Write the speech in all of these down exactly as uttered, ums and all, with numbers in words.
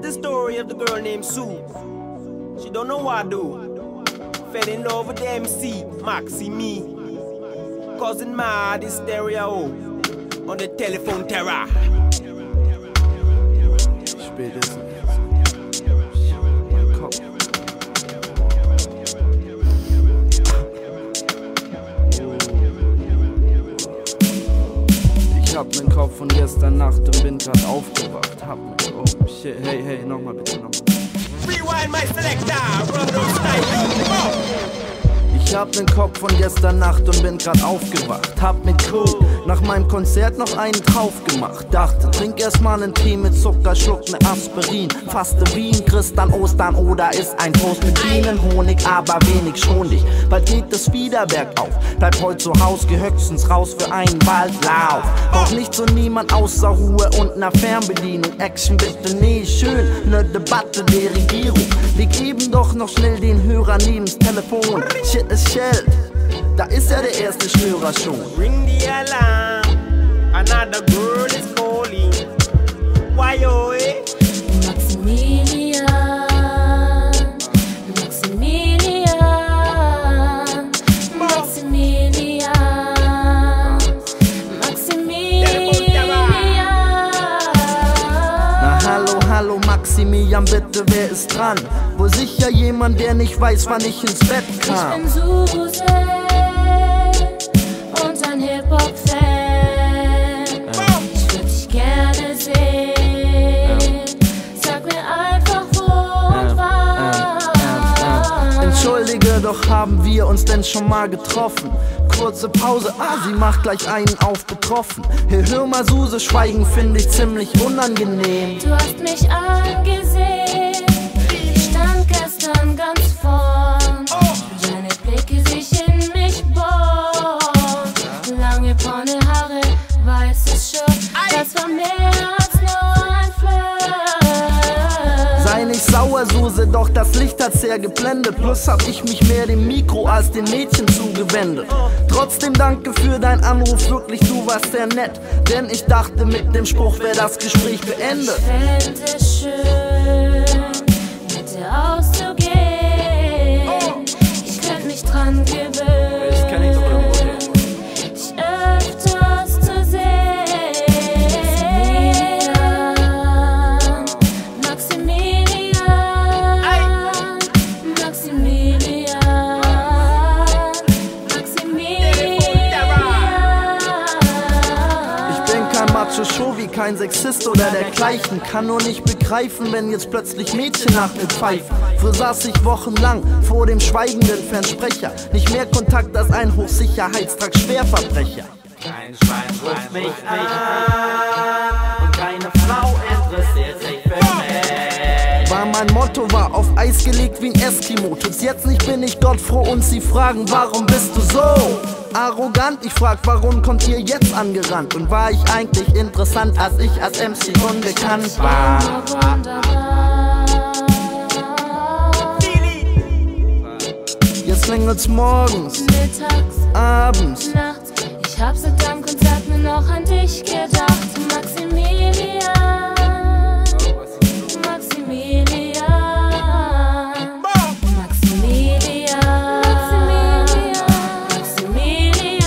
the story of the girl named Sue. She don't know what to do. Fell in love with the M C, Maxi Me. Cousin Mad is stereo on the telephone terror. Spätestens. Ich hab nen Kopf von gestern Nacht und bin grad aufgewacht. Hab mich, oh shit, hey, hey, nochmal bitte, nochmal. Rewind my selector, run those style. Ich hab nen Kopf von gestern Nacht und bin grad aufgewacht. Hab mit Cool nach meinem Konzert noch einen drauf gemacht. Dachte, trink erstmal nen Tee mit Zucker, schluck ne Aspirin. Faste wie ein Christ an Ostern oder ist ein Toast mit Bienen, Honig, aber wenig schon dich. Bald geht es wieder bergauf. Bleib heut zu Haus, geh höchstens raus für einen Waldlauf. Brauch nichts und niemand außer Ruhe und ner Fernbedienung. Action bitte, nee, schön, ne Debatte der Regierung. Leg eben doch noch schnell den Hörer neben's Telefon. Shit ist Shell, da ist ja der erste Störer schon. Ring the alarm, another girl is calling. Why oh eh? Maximilian, Maximilian, Maximilian, Maximilian. Na hallo, hallo Maximilian, bitte, wer ist dran? Wohl sicher jemand, der nicht weiß, wann ich ins Bett kam. Ich bin Suse und ein Hip-Hop-Fan. Ich würd dich gerne sehen. Sag mir einfach wo und wann. Entschuldige, doch haben wir uns denn schon mal getroffen? Kurze Pause, ah, sie macht gleich einen auf betroffen. Hey, hör mal Suse, schweigen finde ich ziemlich unangenehm. Du hast mich angesehen, ich stand gestern ganz vorn. Deine Blicke sich in mich bohren. Lange braune Haare, weiße Shirt, das war mehr als nur ein Flirt. Sei nicht sauer, Suse, doch das Licht hat sehr geblendet. Plus hab ich mich mehr dem Mikro als den Mädchen zugewendet. Trotzdem danke für deinen Anruf, wirklich, du warst sehr nett. Denn ich dachte, mit dem Spruch wäre das Gespräch beendet. Ich fänd es schön, mit dir auszugehen. Ich könnt mich dran gewöhnen, dich öfters zu sehen. Maximilian, Maximilian, Maximilian, Maximilian. Ich bin kein Macho-Show, kein Sexist oder dergleichen. Kann nur nicht begreifen, wenn jetzt plötzlich Mädchen nach mir pfeifen. Früher saß ich wochenlang vor dem schweigenden Fernsprecher. Nicht mehr Kontakt als ein Hochsicherheitstrag Schwerverbrecher. Kein Schwein ruft mich an und keine Frau interessiert sich für mich. War mein Motto, war auf Eis gelegt wie ein Eskimo. Tut's jetzt nicht, bin ich Gott froh und sie fragen, warum bist du so arrogant? Ich frag, warum kommt ihr jetzt angerannt? Und war ich eigentlich interessant, als ich als M C unbekannt war? Jetzt klingelt's morgens, Mittags, abends, nachts. Ich hab seit deinem Konzert nur noch an dich gedacht. Maximilian, Maximilian, Maximilian, Maximilian, Maximilian,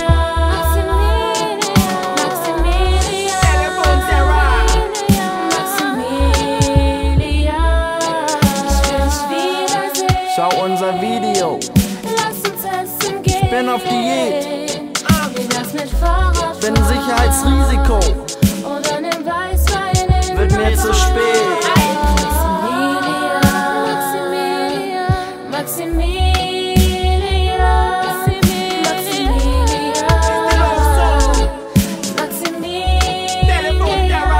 Maximilian. Ich will dich wiedersehen. schau unser Video. Lass uns essen gehen. Ich bin auf Diät, Wie wär's mit Fahrrad? bin ein Sicherheitsrisiko. Oder nimm Weißwein in Wird mir zu spät. Maximilian, Maximilian, Maximilian,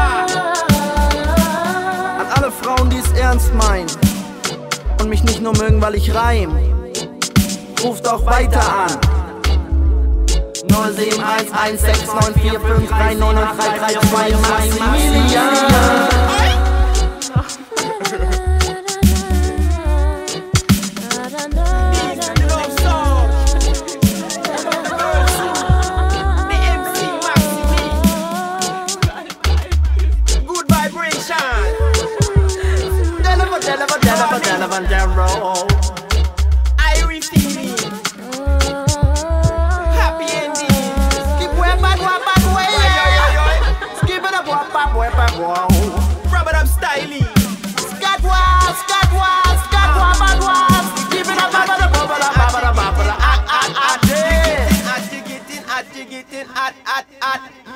Maximilian. An alle Frauen, die es ernst meinen und mich nicht nur mögen, weil ich reim, ruft auch weiter an. null sieben eins eins sechs neun vier fünf drei neun drei drei zwei Maximilian. Good vibration. a roll. I refeeling. Happy ending. Skip way, bad way, bad way. Skip it up, bad way, bad way. Rub it up styling. Scat wall, scat wall, scat wall, bad wall. Skip it up, bad way, bad way, bad way, bad way. Ah, ah, ah, I dig it in, I dig it in, I dig it in, I, I, I.